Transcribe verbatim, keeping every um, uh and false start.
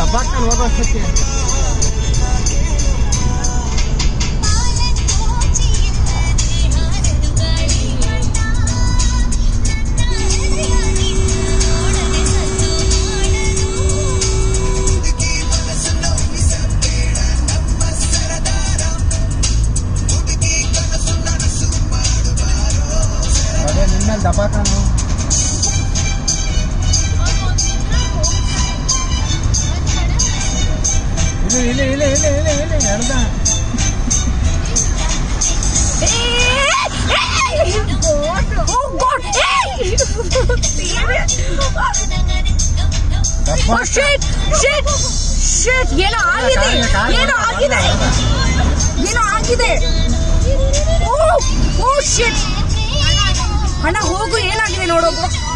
ದಬ್ಬಾಕ್ತಾನೆ ಹೋಗೋಷ್ಟಕ್ಕೆ. ಅದೇ ನಿನ್ನಲ್ಲಿ ದಬ್ಬಾಕ್ತಾನು. ಇಲ್ಲ ಇಲ್ಲ ಇಲ್ಲ ಇಲ್ಲ ಇಲ್ಲ ಇಲ್ಲ ಅರ್ಧ ಏನೋ ಆಗಿದೆ ಏನೋ ಆಗಿದೆ ಏನೋ ಆಗಿದೆ. ಓ ಓ ಶಿಟ್ ಅಣ್ಣ ಹೋಗು, ಏನಾಗಿದೆ ನೋಡೋಗು.